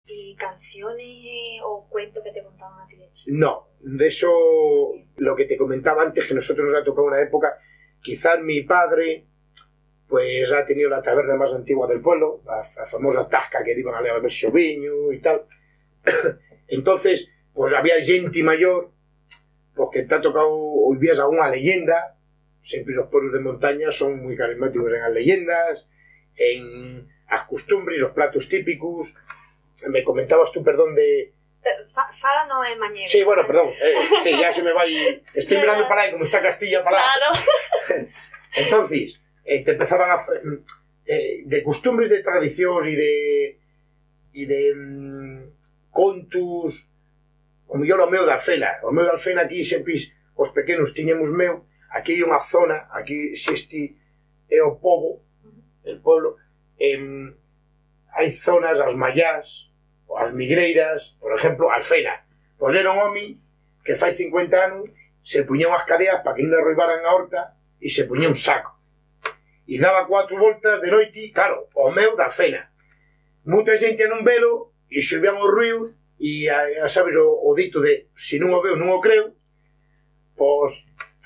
¿Y canciones o cuentos que te contaban a ti de chico? No, de eso, lo que te comentaba antes, que nosotros nos ha tocado una época, quizás mi padre pues ha tenido la taberna más antigua del pueblo, la famosa tasca que iban a levar el xoviño y tal. Entonces, pues había gente mayor, porque te ha tocado, hoy vías alguna leyenda, siempre los pueblos de montaña son muy carismáticos en las leyendas, en las costumbres, los platos típicos. Me comentabas tú, perdón, de... Fala no es mañego. Sí, bueno, perdón, sí, ya se me va y... Estoy mirando para ahí, como está Castilla para ahí. Claro. Entonces, te empezaban a... de costumbres, de tradicións e de contos, como yo lo meu da Alfena. O meu da Alfena aquí sempre os pequenos tiñemos meu. Aquí hai unha zona, aquí existe é o pobo, el pueblo, hai zonas, as mallás, as migreiras, por exemplo, Alfena. Pois era un home que fai 50 anos se puñía unhas cadeas para que non derruibaran a horta e se puñía un saco. E daba 4 voltas de noite, claro, o meu da Alfena. Muita xente non velo e xulvían os ruios e, sabes, o dito de se non o veo, non o creo, pois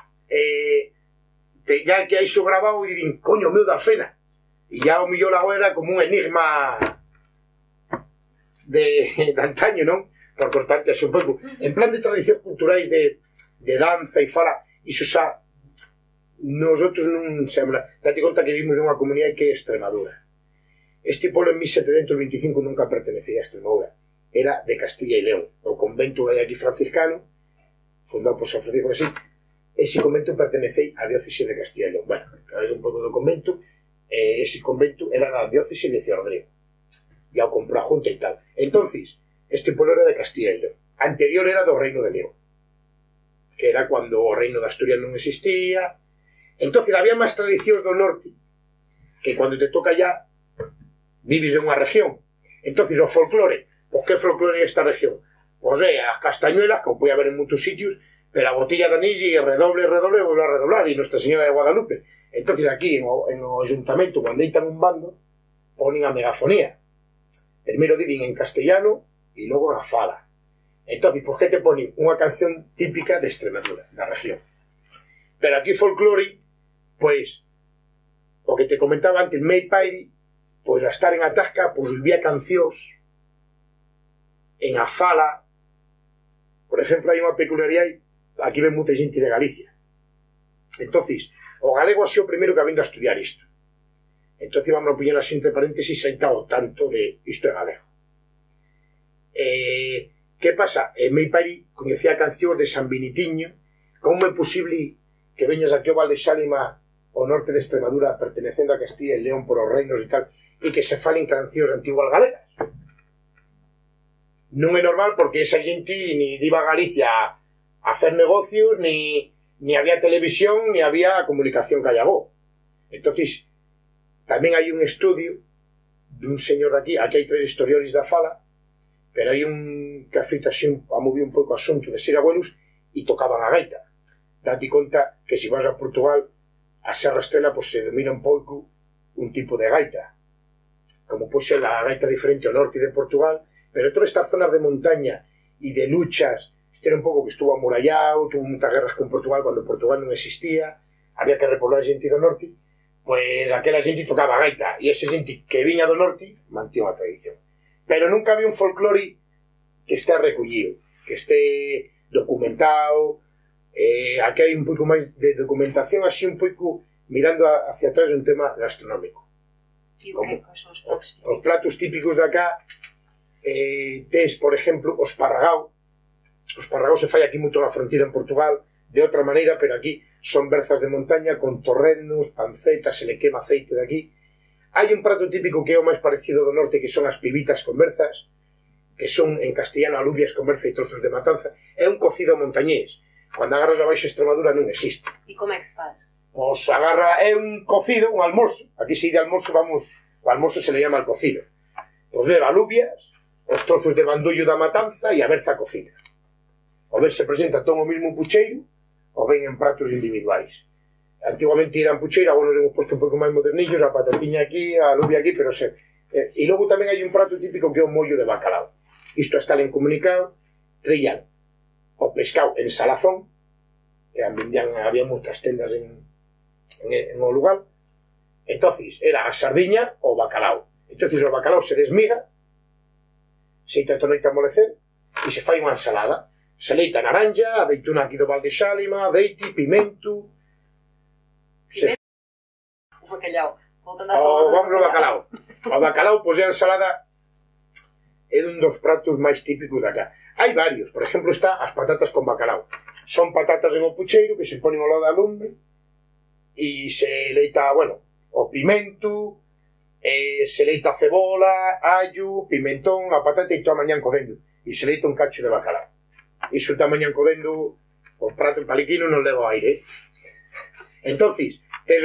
ya que hai xo grabado e din, coño, o meu da Alfena. E ya o millón agora era como un enigma de antaño, non? Por cortante así un pouco. En plan de tradicións culturais de danza e fala, iso xa nosotros non sembra. Date conta que vivimos nunha comunidade que é Extremadura. Este pueblo en 1725 nunca pertenecía a Extremadura, era de Castilla e León. O convento que hai aquí franciscano, fundado por San Francisco de Asís, ese convento pertenecía á diócese de Castilla e León. Bueno, hai un pouco do convento, ese convento era da diócese de Ciudad-Rodrigo. Ya o compró a Junta e tal. Entonces, este pueblo era de Castilla e León. Anterior era do Reino de León, que era cuando o Reino de Asturias non existía. Entonces, había máis tradicións do norte, que cuando te toca ya, vives en unha región. Entonces, o folclore, pois que folclore é esta región? Pois é, as castañuelas, como pode haber en moitos sitios, pero a botella de anís e redoble, volve a redoblar, e Nuestra Señora de Guadalupe. Entonces, aquí, en o ayuntamento, cando deitan un bando, ponen a megafonía. Primeiro dicen en castellano e logo na fala. Entonces, por que te ponen unha canción típica de Extremadura, da región? Pero aquí folclore, pois, o que te comentaba antes, meu pai, pois a estar en Atasca, pois vivía cancións en a fala. Por exemplo, hai unha peculiaridade, aquí ven moita xente de Galicia. Entonces, o galego ha sido o primeiro que ha vindo a estudiar isto. Entonces vamos a poñer así entre paréntesis saitado tanto de isto é galego. Que pasa? Meu pai coñecía cancións de San Benitiño. Como é posible que veñas aquí ao Val de Xálima, ao norte de Extremadura, pertenecendo a Castilla e León por os reinos e tal, e que se falen cancións antiguas galegas? Non é normal, porque esa xente ni iba a Galicia a hacer negocios, ni había televisión, ni había comunicación que hai agora. Entonces, tamén hai un estudio dun señor de aquí hai 3 historiadores da fala, pero hai un que afeita así a mover un pouco o asunto de ser abuelos e tocaban a gaita. Date conta que se vas a Portugal, a Serra Estrela, pois se domina un pouco un tipo de gaita, como pois ser a gaita diferente ao norte de Portugal, pero todas estas zonas de montaña e de luchas, este era un pouco que estuvo amurallado, tuvo moitas guerras con Portugal cando Portugal non existía, había que repoblar a xente do norte, pois aquela xente tocaba a gaita, e esa xente que viña do norte mantiña a tradición. Pero nunca había un folclore que este recollido, que este documentado. Aquí hai un pouco máis de documentación, así un pouco mirando hacia atrás un tema gastronómico. Como os platos típicos de acá, tes, por exemplo, os parragao. Os parragao se fai aquí moito na fronteira en Portugal, de outra maneira, pero aquí son berzas de montaña con torrendos, pancetas, se le quema aceite de aquí. Hai un prato típico que é o máis parecido do norte, que son as pibitas con berzas, que son en castellano alubias con berza e trozos de matanza. É un cocido montañés. Cando agarras a Baixa Extremadura non existe. E como é que se faz? Pois agarra, é un cocido, un almorzo. Aquí se de almorzo, vamos, o almorzo se le llama al cocido. Pois leva alubias, os trozos de bandullo da matanza e a berza cocida. O ver se presenta todo o mismo pucheiro, ou ven en pratos individuais. Antiguamente eran pucheira, agora nos hemos posto un pouco máis modernillos, a patatiña aquí, a alubia aquí, pero E logo tamén hai un prato típico que é o mollo de bacalao. Isto está en comunicado, traían o pescado en salazón, que había moitas tendas en o lugar. Entonces era a sardiña ou bacalao. Entonces o bacalao se desmiga, se eita toda noite a amolecer e se fai unha ensalada. Se leita naranja, adeituna aquí do Val de Xálima, adeite, pimento. O bacalhau. Voltando á salada. Vamos ao bacalao. O bacalao, pois é a ensalada, é un dos pratos máis típicos de acá. Hai varios, por exemplo, está as patatas con bacalao. Son patatas en o pucheiro que se ponen ao lado da lumbre e se leita, bueno, o pimento, se leita cebola, allo, pimentón, a patata e toda a mañán codendo. E se leita un cacho de bacalao. Iso toda a mañán codendo, o prato en paliquino non leva aire. Entonces, tes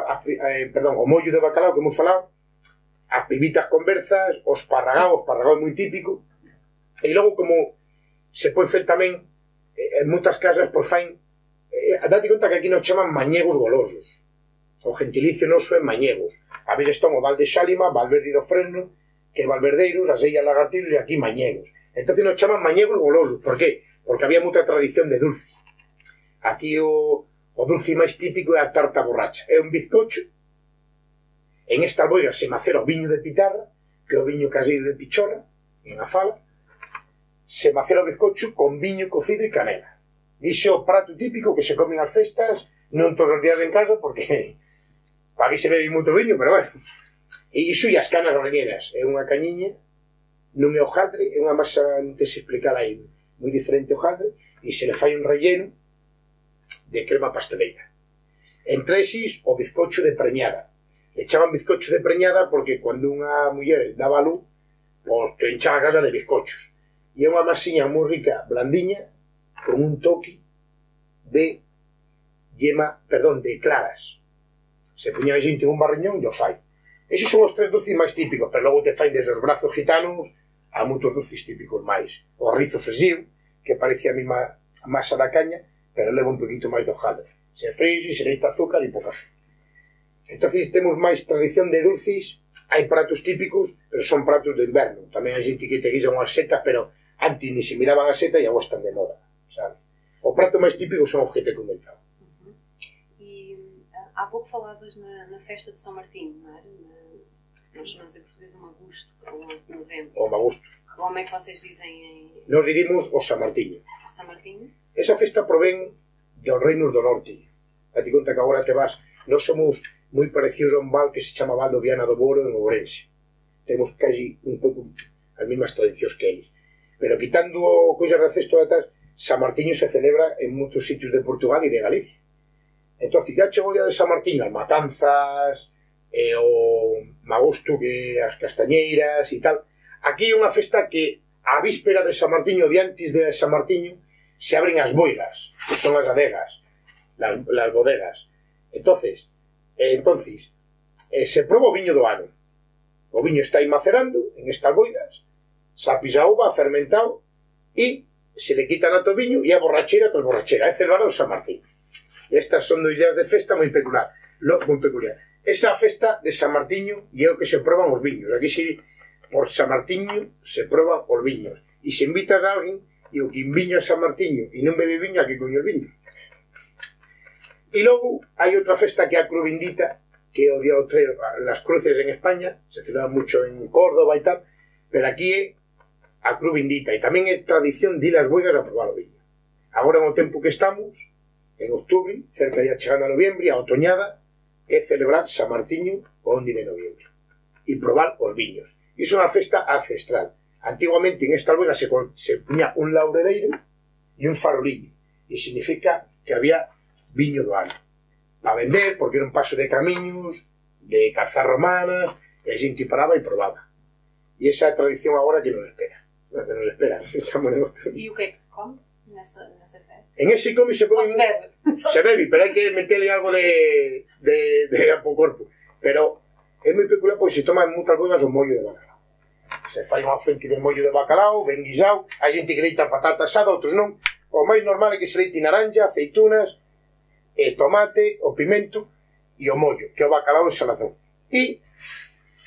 o mollo de bacalao que hemos falado, as pibitas conversas, o esparragao é moi típico, e logo como se pode fer tamén en moitas casas, pois fain, date conta que aquí nos chaman mañegos golosos. O gentilicio noso é mañegos. A veces están o Val de Xálima, Valverde do Fresno, que é Valverdeiros, as Illas Lagarteiros, e aquí mañegos. Entonces nos chaman mañegos golosos. Por qué? Porque había moita tradición de dulce. Aquí o dulce máis típico é a tarta borracha. É un bizcocho. En esta alboiga se macera o viño de pitarra, que é o viño caseiro de Pichona, en Afala. Se macera o bizcocho con viño cocido e canela. Iso é o prato típico que se come nas festas, non todos os días en casa, porque aquí se bebe moito viño, pero bueno. E iso e as canas reñeras. É unha cañiña, non é hojaldre, é unha masa, non te se explicar aí, moi diferente ao hojaldre, e se le fai un relleno de crema pasteleira. Entre eses, o bizcocho de preñada. Le chaman bizcocho de preñada porque cando unha muller daba a luz, pois te enchaba a casa de bizcochos. E é unha masiña moi rica, blandiña, con un toque de de claras. Se puña a xente en un barriñón e o fai. Esos son os tres dulces máis típicos, pero logo te fai desde os brazos gitanos a moitos dulces típicos máis. O rizo fresiu, que parece a mesma masa da caña, pero leva un poquito máis de hojaldre. Se frise, se leita azúcar e pouca fe. Entonces temos máis tradición de dulces, hai pratos típicos, pero son pratos de inverno. Tamén hai xente que te guisan unhas setas, pero antes ni se miraban as setas e agora están de moda, sabe? O prato máis típico son os que te comentaba. E há pouco falavas na festa de São Martinho, não era? Nós chamamos em português o Magusto, o 11 de novembro. O Magusto. Como é que vocês dizem em... Nós didimos o San Martiño. O São Martinho? Esa festa provén dos reinos do norte. Date conta que agora te vas... Nós somos moi parecidos a un val que se chama Val do Viana do Boro en Ourense. Temos casi un pouco as mesmas tradicións que eles. Pero quitando cousas de cesto atrás, San Martiño se celebra en moitos sitios de Portugal e de Galicia. Entón, ya chegou o día de San Martiño, as matanzas, o Magusto, que as castañeiras e tal. Aquí é unha festa que a víspera de San Martiño, de antes de San Martiño, se abren as boigas, que son as adegas, las bodegas. Entonces se proba o viño do ano. O viño está aí macerando en estas boigas, sapis a uva, fermentado, e se le quita nato viño e a borrachera tras borrachera. É celebrar o San Martín. Estas son 2 días de festa moi peculiar. Esa festa de San Martiño é o que se proban os viños. Aquí se por San Martiño se proban os viños. E se invitas a alguén e o que viño a San Martiño e non bebe viño, a que coño o viño. E logo hai outra festa que é a Cruz Bendita, que é o día do Treo, las cruces en España, se celebra mucho en Córdoba e tal, pero aquí é a Cruz Bendita, e tamén é tradición de ir ás boigas a probar o viño. Agora, no tempo que estamos, en outubro, cerca de chegando a noviembre, a otoñada, é celebrar San Martiño o 11 de noviembre e probar os viños. Iso é unha festa ancestral. Antiguamente en esta alboiga se puña un lauredeiro e un farolillo, e significa que había viño do ano para vender, porque era un paso de camiños de calzas romanas, e a xente paraba e probaba. E esa é a tradición agora que nos espera. Que nos espera. E o que é que se come nessa festa? En ese come se come... Se bebe, pero hai que meterle algo de po corpo. Pero é moi peculiar porque se toma en moitas boigas o mollo de bacalao. Se fai unha fuente de mollo de bacalao, ben guisado, hai xente que leita patata asada, outros non. O máis normal é que se leite naranja, aceitunas, tomate, o pimento e o mollo, que é o bacalao en salazón. E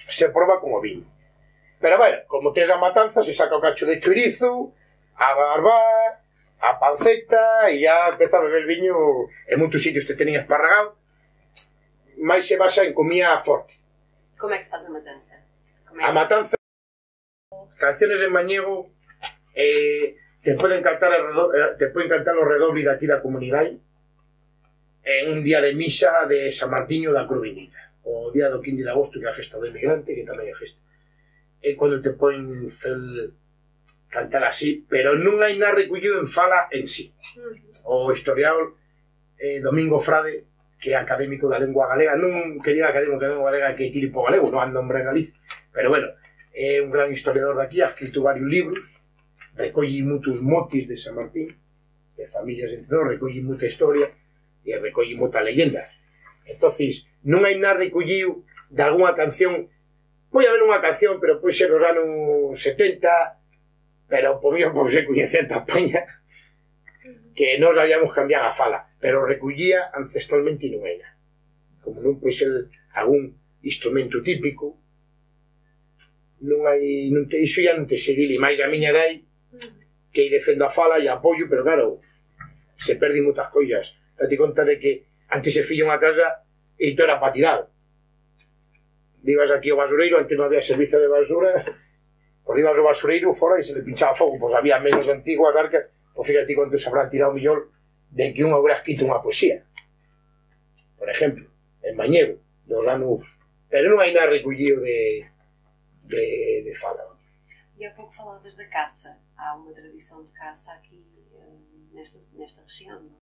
se proba con o viño. Pero, bueno, como tes a matanza, se saca o cacho de chourizo, a barbá, a panceta, e ya empeza a beber viño. En moitos sitios te tenían esparragado, máis se basa en comida forte. Como é que se faz a matança? A matanza, canciones en mañego, te poden cantar o redoble de aquí da comunidade en un día de misa de San Martiño da Crubinita, o día do 15 de agosto, que é a festa do emigrante, que tamén é festa. É cando te poden cantar así, pero non hai nada recollido en fala en sí. O historiador Domingo Frade, que é académico da lengua galega, non que diga académico da lengua galega que tire po galego, non anda hombre en Galicia, pero, bueno, é un gran historiador de aquí, ha escrito varios libros, recolli moitos motis de San Martín, de familias entre nós, recolli moita historia, e recolli moita leyenda. Entonces, non hai nada recollido de algunha canción. Voi haber unha canción, pero pode ser dos anos 70, pero por mí pode ser coñecenta España, que non sabíamos cambiar a fala, pero recollía ancestralmente non hai nada. Como non pode ser algún instrumento típico, non hai, iso ya non te se dile máis a miña dai, que defendo a fala e apoio, pero claro, se perden moitas cousas. Date conta de que antes se filla unha casa e isto era para tirar. Ibas aquí ao basureiro, antes non había servizo de basura, pois ibas ao basureiro fora e se le pinchaba fogo, pois había menos antiguas arcas, pois fíjate quanto se habrá tirado millón de que un habrá escrito unha poesía. Por exemplo, en Mañego, dos anos... Pero non hai nada recollido de fala. E há pouco falavas da caça. Há uma tradição de caça aqui nesta região, não?